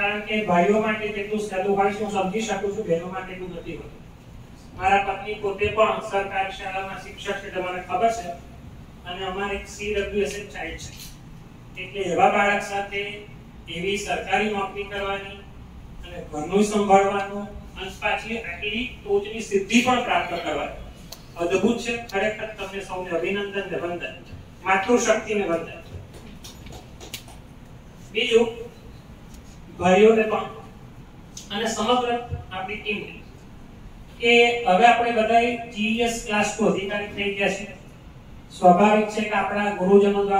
કારણ કે ભાઈઓ માટે જેટલું સહેલું હોય છે હું સમજી શકું છું, બહેનો માટે એટલું નથી હોતું. મારા પત્ની પોતે પણ સરકારી શાળામાં શિક્ષક છે, તમને ખબર છે, અને અમારે એક CWSM ચાઇલ્ડ છે, એટલે એવા બાળક સાથે એવી સરકારી નોકરી કરવાની અને ઘરનું સંભાળવાનું અને પાછી આટલી ટોચની સિદ્ધિ પણ પ્રાપ્ત કરવાની અદ્ભુત છે. ખરેખર તમને સૌને અભિનંદન ને વંદન, માતૃશક્તિને વંદન. બીજું, ભાઈઓને પણ અને સમગ્ર આપણી ટીમને કે હવે આપણે બધા GES ક્લાસ 2 અધિકારી થઈ ગયા છે. સ્વાભાવિક છે કે આપણા ગુરુજનો દ્વારા